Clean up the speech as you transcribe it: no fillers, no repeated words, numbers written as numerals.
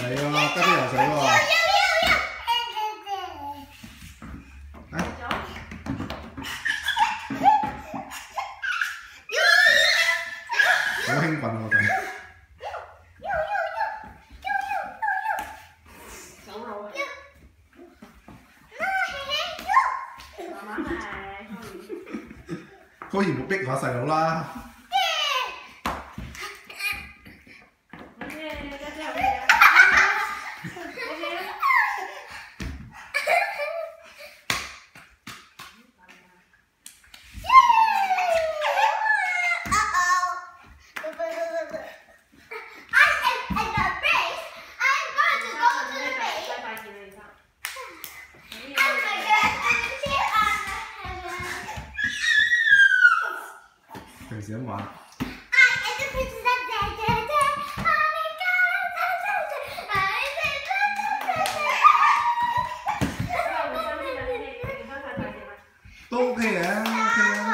係啊，加啲游水喎。好興奮喎佢。可以唔好逼下細佬啦。平時咁玩。都 OK 嘅，OK 啊。